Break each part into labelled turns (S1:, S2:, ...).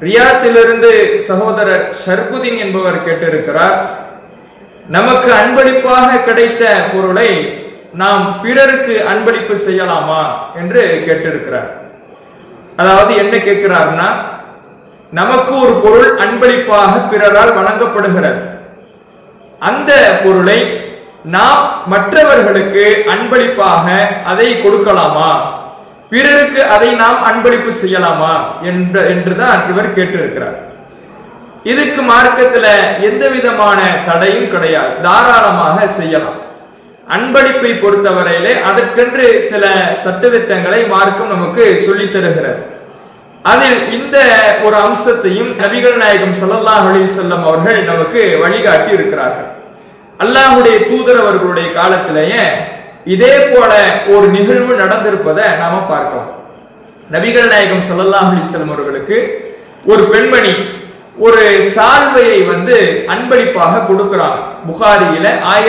S1: ரியாத்திலிருந்து சகோதரர் ஷர்புதீன் என்பவர் கேட்டிருக்கிறார், நமக்கு அன்பளிப்பாக கிடைத்த பொருளை நாம் பிறருக்கு அன்பளிப்பு செய்யலாமா என்று கேட்டிருக்கிறார். அதாவது என்ன கேட்கிறார்னா, நமக்கு ஒரு பொருள் அன்பளிப்பாக பிறரால் வழங்கப்படுகிறது. அந்த பொருளை நாம் மற்றவர்களுக்கு அன்பளிப்பாக அதை கொடுக்கலாமா, பிறருக்கு அதை நாம் அன்பளிப்பு செய்யலாமா என்றுதான் இவர் கேட்டிருக்கிறார். இதுக்கு மார்க்கத்துல எந்த விதமான தடையும் கிடையாது, தாராளமாக செய்யலாம். அன்பளிப்பை பொறுத்தவரையிலே அதற்கென்று சில சட்டதிட்டங்களை மார்க்கம் நமக்கு சொல்லித் தருகிறது. அதில் இந்த ஒரு அம்சத்தையும் நபிகள் நாயகம் ஸல்லல்லாஹு அலைஹி வஸல்லம் அவர்கள் நமக்கு வழிகாட்டி இருக்கிறார்கள். அல்லாஹ்வுடைய தூதர் அவர்களுடைய காலத்திலேயே இதே போல ஒரு நிகழ்வு நடந்திருப்பதை நாம பார்க்கிறோம். நபிகள் நாயகம் ஸல்லல்லாஹு அலைஹி வஸல்லம் அவர்களுக்கு ஒரு பெண்மணி ஒரு சால்வையை அன்பளிப்பாக கொடுக்கிறாங்க. புகாரியில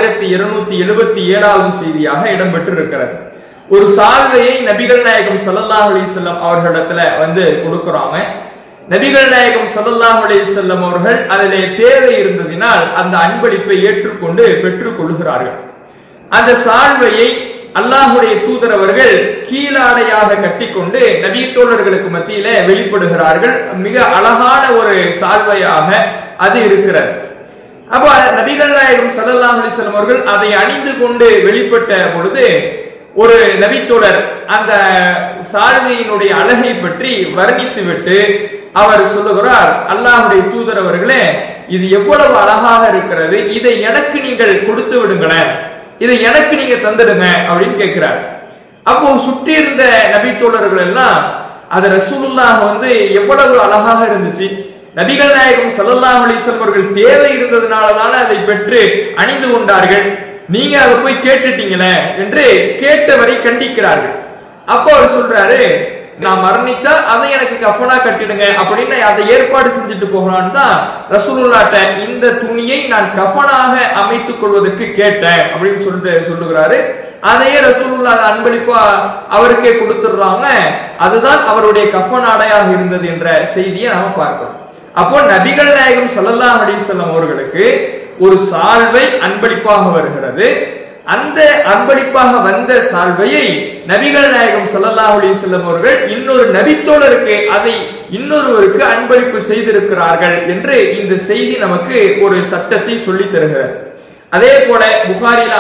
S1: 1277வது செய்தியாக இடம்பெற்றிருக்கிறது. ஒரு சால்வையை நபிகள் நாயகம் ஸல்லல்லாஹு அலைஹி வஸல்லம் அவர்களிடத்துல கொடுக்கிறாங்க. நபிகள் நாயகம் ஸல்லல்லாஹு அலைஹி வஸல்லம் அவர்கள் அதிலே தேவை இருந்ததினால் அந்த அன்பளிப்பை ஏற்றுக்கொண்டு பெற்றுக் கொள்கிறார்கள். அந்த சால்வையை அல்லாஹ்வுடைய தூதர் அவர்கள் கீழாடையாக கட்டிக்கொண்டு நபி தோழர்களுக்கு மத்தியில வெளிப்படுகிறார்கள். மிக அழகான ஒரு சால்வையாக அது இருக்கிறது. அப்ப நபிகள் நாயகம் ஸல்லல்லாஹு அலைஹி வஸல்லம் அவர்கள் அதை அணிந்து கொண்டு வெளிப்பட்ட பொழுது ஒரு நபித்தோழர் அந்த சால்வையினுடைய அழகை பற்றி வர்ணித்து விட்டு அவர் சொல்லுகிறார், அல்லாஹ்வுடைய தூதர் அவர்களே, இது எவ்வளவு அழகாக இருக்கிறது, இதை எனக்கு நீங்கள் கொடுத்து விடுங்களேன், இதை எனக்கு நீங்க தந்துடுங்க அப்படின்னு கேட்கிறார். அப்போ சுற்றி இருந்த நபித்தோழர்கள் எல்லாம் அது ரசூலுல்லாஹ் எவ்வளவு அழகாக இருந்துச்சு, நபிகள் நாயகம் ஸல்லல்லாஹு அலைஹி வஸல்லம் அவர்கள் தேவை இருந்ததுனாலதான அதை பெற்று அணிந்து கொண்டார்கள், நீங்க அதை போய் கேட்டுட்டீங்களே என்று கேட்டவரை கண்டிக்கிறார்கள். அப்போ அவர் சொல்றாரு, நான் மரணிச்சா அதை எனக்கு கஃபனா கட்டிடுங்க அப்படின்னு அதை ஏற்பாடு செஞ்சுட்டு போகலான்னு தான் ரசூலுல்லாஹ்ட்ட இந்த துணியை நான் கஃபனாக அமைத்துக் கொள்வதற்கு கேட்டேன் அப்படின்னு சொல்லுகிறாரு. அதையே ரசூலுல்லாஹ் அன்பளிப்பா அவருக்கே கொடுத்துடுறாங்க. அதுதான் அவருடைய கஃபன் ஆடையாக இருந்தது என்ற செய்தியை நாம பார்க்கிறோம். அப்போ நபிகள் நாயகம் ஸல்லல்லாஹு அலைஹி வஸல்லம் அவர்களுக்கு ஒரு சால்வை அன்பளிப்பாக வருகிறது. அந்த அன்பளிப்பாக வந்த சால்வையை நபிகள் நாயகம் ஸல்லல்லாஹு அலைஹி வஸல்லம் அவர்கள் இன்னொரு நபித்தோழருக்கு அதை இன்னொருவருக்கு அன்பளிப்பு செய்திருக்கிறார்கள் என்று இந்த செய்தி நமக்கு ஒரு சட்டத்தை சொல்லி தருகிறது. அதே போல புகாரில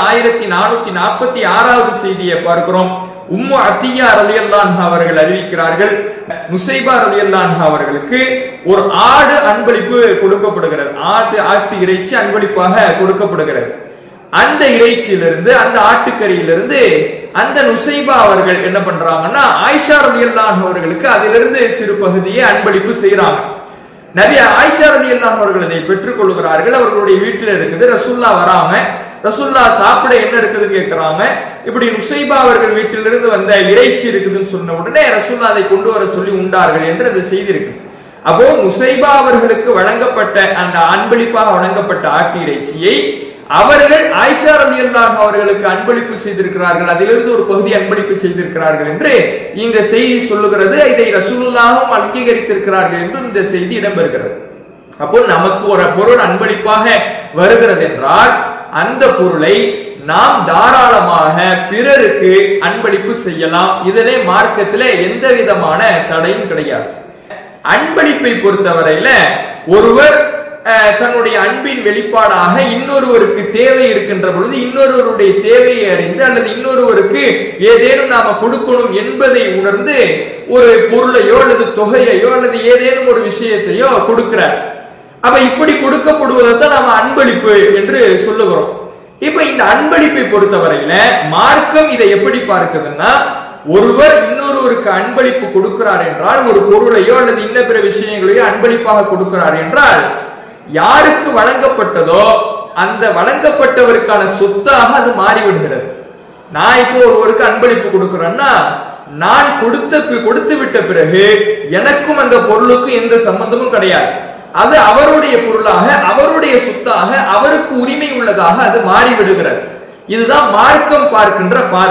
S1: 1446வது செய்தியை பார்க்கிறோம். உம்மு அத்தியா ரலியல்லாஹு அன்ஹா அவர்கள் அறிவிக்கிறார்கள், நுசைபா ரலியல்லாஹு அன்ஹா அவர்களுக்கு ஒரு ஆடு அன்பளிப்பு கொடுக்கப்படுகிறது. ஆட்டு இறைச்சி அன்பளிப்பாக கொடுக்கப்படுகிறது. அந்த இறைச்சியிலிருந்து அந்த ஆட்டுக்கறியிலிருந்து அந்த நுசைபா அவர்கள் என்ன பண்றாங்கன்னா ஆயிஷா ரலியல்லாஹு அன்ஹா அவர்களுக்கு அதிலிருந்து சிறு பகுதியை அன்பளிப்பு செய்யறாங்க. நபி ஆயிஷா ரலியல்லாஹு அன்ஹா அவர்கள் அதை பெற்றுக் கொள்கிறார்கள். அவர்களுடைய வீட்டில் இருக்குது. ரசூலுல்லாஹ் வராம ரசூலுல்லாஹ் சாப்பிட என்ன இருக்குதுன்னு கேட்கிறாங்க. இப்படி நுசைபா அவர்கள் வீட்டிலிருந்து வந்த இறைச்சி இருக்குதுன்னு சொன்ன உடனே ரசூலுல்லாஹ் அதை கொண்டு வர சொல்லி உண்டார்கள் என்று அந்த செய்தி இருக்கு. அப்போ நுசைபா அவர்களுக்கு வழங்கப்பட்ட அந்த அன்பளிப்பாக வழங்கப்பட்ட ஆட்டு இறைச்சியை அவர்கள் ஆயிஷா ரலியல்லாஹு அன்ஹா அவர்களுக்கு அன்பளிப்பு செய்திருக்கிறார்கள், அதிலிருந்து ஒரு பகுதி அன்பளிப்பு செய்திருக்கிறார்கள் என்று இந்த செய்தி சொல்லுகிறது. இதை ரசூலுல்லாஹும் அங்கீகரித்திருக்கிறார்கள் என்று இந்த செய்தி இடம்பெறுகிறது. அப்போ நமக்கு ஒரு பொருள் அன்பளிப்பாக வருகிறது என்றால் அந்த பொருளை நாம் தாராளமாக பிறருக்கு அன்பளிப்பு செய்யலாம். இதிலே மார்க்கத்திலே எந்த விதமான தடையும் கிடையாது. அன்பளிப்பை பொறுத்தவரையில ஒருவர் தன்னுடைய அன்பின் வெளிப்பாடாக இன்னொருவருக்கு தேவை இருக்கின்ற பொழுது இன்னொருவருடைய தேவையை அறிந்து அல்லது இன்னொருவருக்கு ஏதேனும் நாம கொடுக்கணும் என்பதை உணர்ந்து ஒரு பொருளையோ அல்லது தொகையையோ அல்லது ஏதேனும் ஒரு விஷயத்தையோ கொடுக்கிறார். அப்ப இப்படி கொடுக்கப்படுவதைத்தான் நாம அன்பளிப்பு என்று சொல்லுகிறோம். இப்ப இந்த அன்பளிப்பை பொறுத்தவரையில மார்க்கம் இதை எப்படி பார்க்குதுன்னா, ஒருவர் இன்னொருவருக்கு அன்பளிப்பு கொடுக்கிறார் என்றால், ஒரு பொருளையோ அல்லது இன்ன பிற விஷயங்களையோ அன்பளிப்பாக கொடுக்கிறார் என்றால், யாருக்கு வழங்கப்பட்டதோ அந்த வழங்கப்பட்டவருக்கான சொத்தாக அது மாறிவிடுகிறது. நான் இப்போ ஒருவருக்கு அன்பளிப்பு கொடுக்கிறேன்னா, நான் கொடுத்து விட்ட பிறகு எனக்கும் அந்த பொருளுக்கும் எந்த சம்பந்தமும் கிடையாது. அது அவருடைய பொருளாக, அவருடைய சொத்தாக, அவருக்கு உரிமை உள்ளதாக அது மாறிவிடுகிறது. இதுதான் மார்க்கம் பார்க்கின்ற பார்வை.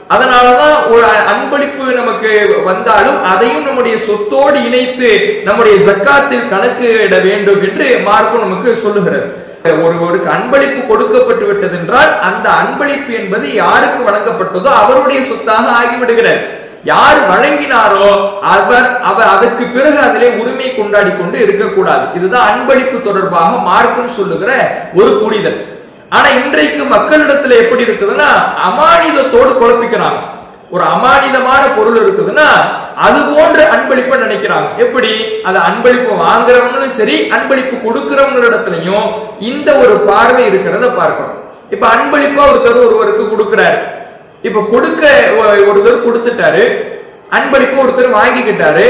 S1: அதனாலதான் ஒரு அன்பளிப்பு நமக்கு வந்தாலும் அதையும் நம்முடைய சொத்தோடு இணைத்து நம்முடைய ஜக்காத்தில் கணக்கு இட வேண்டும் என்று மார்க்கம் நமக்கு சொல்லுகிறது. ஒருவருக்கு அன்பளிப்பு கொடுக்கப்பட்டு விட்டது என்றால் அந்த அன்பளிப்பு என்பது யாருக்கு வழங்கப்பட்டதோ அவருடைய சொத்தாக ஆகிவிடுகிறது. யார் வழங்கினாரோ அவர் அதற்கு பிறகு அதிலே உரிமை கொண்டாடி கொண்டு இருக்கக்கூடாது. இதுதான் அன்பளிப்பு தொடர்பாக மார்க்கம் சொல்லுகிற ஒரு புரிதல். ஆனா இன்றைக்கு மக்களிடத்துல எப்படி இருக்குதுன்னா அமானிதத்தோடு குழப்பிக்கிறாங்க. ஒரு அமானிதமான பொருள் இருக்குதுன்னா அது போன்ற அன்பளிப்பை நினைக்கிறாங்க. எப்படி? அது அன்பளிப்பு வாங்குறவங்களும் சரி அன்பளிப்பு கொடுக்கிறவங்களிடத்திலையும் இந்த ஒரு பார்வை இருக்கிறத பார்க்கணும். இப்ப அன்பளிப்பா ஒருவருக்கு கொடுக்கிறாரு. இப்ப கொடுக்க ஒருத்தர் கொடுத்துட்டாரு, அன்பளிப்பு ஒருத்தர் வாங்கிக்கிட்டாரு.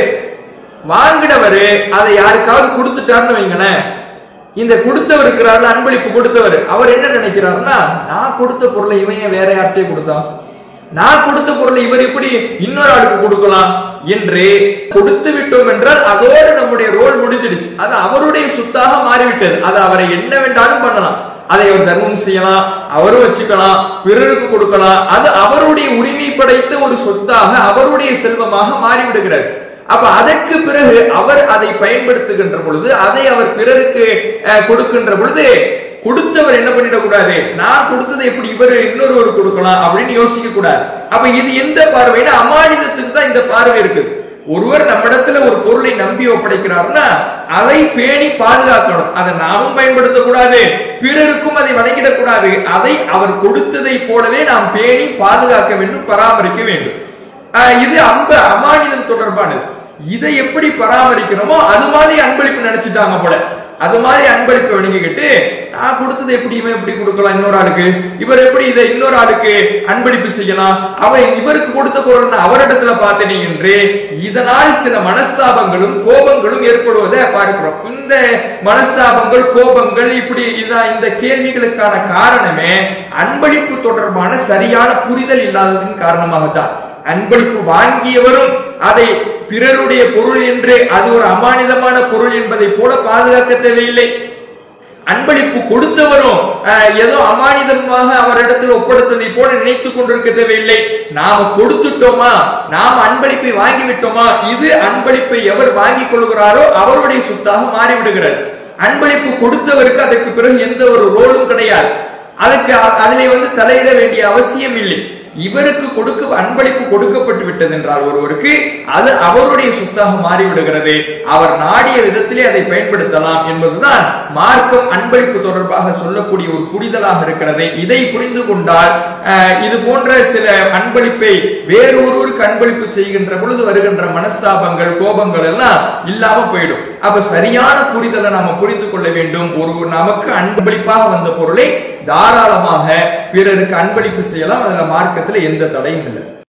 S1: வாங்கினவரு அதை யாருக்காவது கொடுத்துட்டாருன்னு வைங்களேன், இந்த கொடுத்தவர் இருக்கிறார்ல அன்பளிப்பு கொடுத்தவர், அவர் என்ன நினைக்கிறாருன்னா நான் கொடுத்த பொருளை இவன் வேற யார்கிட்டயே கொடுத்தான், நான் கொடுத்த பொருளை இவர் எப்படி இன்னொரு ஆளுக்கு கொடுக்கலாம் என்று கொடுத்து விட்டோம் என்றால் அதோடு நம்முடைய ரோல் முடிஞ்சிடுச்சு. அது அவருடைய சொத்தாக மாறிவிட்டது. அது அவரை என்ன வேண்டாலும் பண்ணலாம். அதை அவர் தர்மம் செய்யலாம், அவரும் வச்சுக்கலாம், பிறருக்கு கொடுக்கலாம். அது அவருடைய உரிமை படைத்த ஒரு சொத்தாக அவருடைய செல்வமாக மாறிவிடுகிறது. அப்ப அதற்கு பிறகு அவர் அதை பயன்படுத்துகின்ற பொழுது, அதை அவர் பிறருக்கு கொடுக்கின்ற பொழுது கொடுத்தவர் என்ன பண்ணிடக்கூடாது, நான் கொடுத்ததை எப்படி இவர் இன்னொரு கொடுக்கலாம் அப்படின்னு யோசிக்க கூடாது. அப்ப இது எந்த பார்வைனா அமானிதத்துக்கு தான் இந்த பார்வை இருக்கு. ஒருவர் நம்மிடத்துல ஒரு பொருளை நம்பி ஒப்படைக்கிறார்னா அதை பேணி பாதுகாக்கணும். அதை நாமும் பயன்படுத்தக்கூடாது, பிறருக்கும் அதை வழங்கிடக்கூடாது. அதை அவர் கொடுத்ததை போலவே நாம் பேணி பாதுகாக்க வேண்டும், பராமரிக்க வேண்டும். இது அமானிதம் தொடர்பானது. இதை எப்படி பராமரிக்கிறோமோ அது மாதிரி அன்பளிப்பு நினைச்சிட்டாங்க போல. அது மாதிரி அன்பளிப்பு வழங்கிக்கிட்டு நான் கொடுத்ததை எப்படி இவன் எப்படி கொடுக்கலாம் இன்னொரு ஆளுக்கு, இவர் எப்படி இதை இன்னொரு ஆளுக்கு அன்பளிப்பு செய்யலாம், அவன் இவருக்கு கொடுத்த பொருள் அவரிடத்துல பார்த்தனே என்று இதனால் சில மனஸ்தாபங்களும் கோபங்களும் ஏற்படுவதை பார்க்கிறோம். இந்த மனஸ்தாபங்கள் கோபங்கள் இப்படி இந்த கேள்விகளுக்கான காரணமே அன்பளிப்பு தொடர்பான சரியான புரிதல் இல்லாததின் காரணமாகத்தான். அன்பளிப்பு வாங்கியவரும் அதை பிறருடைய பொருள் என்று அது ஒரு அமானிதமான பொருள் என்பதை போல பாதுகாக்க தேவையில்லை. அன்பளிப்பு கொடுத்தவரும் ஏதோ அமானிதமாக அவரிடத்தில் ஒப்படைத்ததை போல நினைத்துக் கொண்டிருக்க தேவையில்லை. நாம கொடுத்துட்டோமா, நாம் அன்பளிப்பை வாங்கிவிட்டோமா, இது அன்பளிப்பை எவர் வாங்கிக் கொள்கிறாரோ அவருடைய சொத்தாக மாறிவிடுகிறது. அன்பளிப்பு கொடுத்தவருக்கு அதற்கு பிறகு எந்த ஒரு ரோலும் கிடையாது. அதுக்கு அதிலே தலையிட வேண்டிய அவசியம் இல்லை. இவருக்கு அன்பளிப்பு கொடுக்கப்பட்டு விட்டது என்றால் ஒருவருக்கு அது அவருடைய சொத்தாக மாறிவிடுகிறது. அவர் நாடிய விதத்திலே அதை பயன்படுத்தலாம் என்பதுதான் மார்க்கம் அன்பளிப்பு தொடர்பாக சொல்லக்கூடிய ஒரு புரிதலாக இருக்கிறது. இதை புரிந்து கொண்டால் இது போன்ற சில அன்பளிப்பை வேறொருவருக்கு அன்பளிப்பு செய்கின்ற பொழுது வருகின்ற மனஸ்தாபங்கள் கோபங்கள் எல்லாம் இல்லாம போயிடும். அப்ப சரியான புரிதலை நாம புரிந்து கொள்ள வேண்டும். நமக்கு அன்பளிப்பாக வந்த பொருளை தாராளமாக பிறருக்கு அன்பளிப்பு செய்யலாம். அதுல மார்க்கத்துல எந்த தடையும் இல்லை.